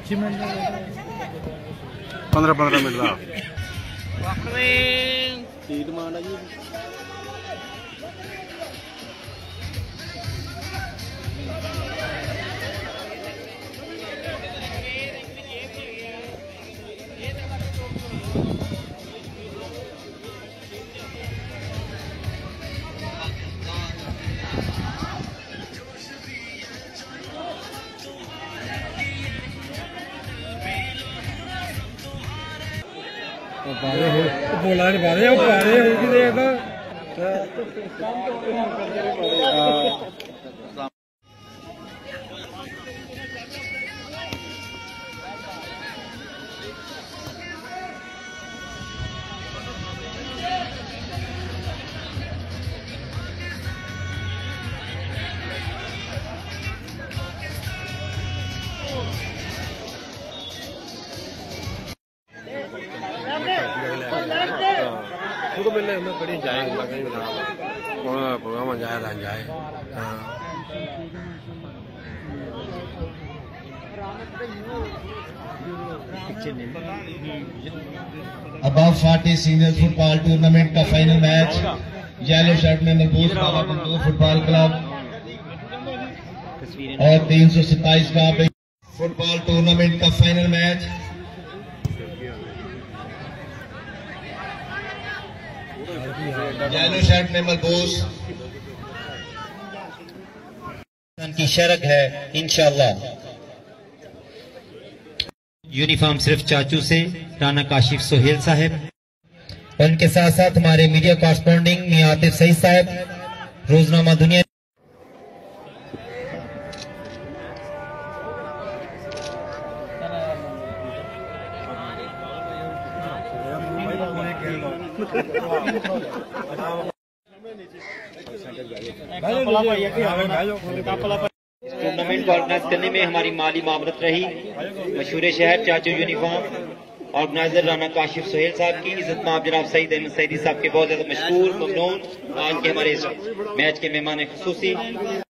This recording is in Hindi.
15 मिनट का डिमांड है जी। बोला नहीं बारे होगी देखा तो मिलने में बड़ी जाएगा प्रोग्राम जाए अबव 40 सीनियर फुटबॉल टूर्नामेंट का फाइनल मैच येलो शर्ट में मलबूस बाबा बंदूर फुटबॉल क्लब और 327 का फुटबॉल टूर्नामेंट का फाइनल मैच येलो शर्ट में मलबूस की शरक है इंशाअल्लाह। यूनिफॉर्म सिर्फ चाचू से राना काशिफ सोहेल साहब, उनके साथ साथ हमारे मीडिया कॉरेस्पॉन्डिंग मियां आतिफ सईद साहब, रोजनामा दुनिया। टूर्नामेंट को ऑर्गेनाइज करने में हमारी माली मामरत रही मशहूर शहर चाचू यूनिफॉर्म, ऑर्गेनाइजर राना काशिफ सोहेल साहब की, इज्जत माब जनाब सईद अहमद सईदी साहब के बहुत ज्यादा मशहूर ममनून आज के हमारे मैच के मेहमान खुसूसी।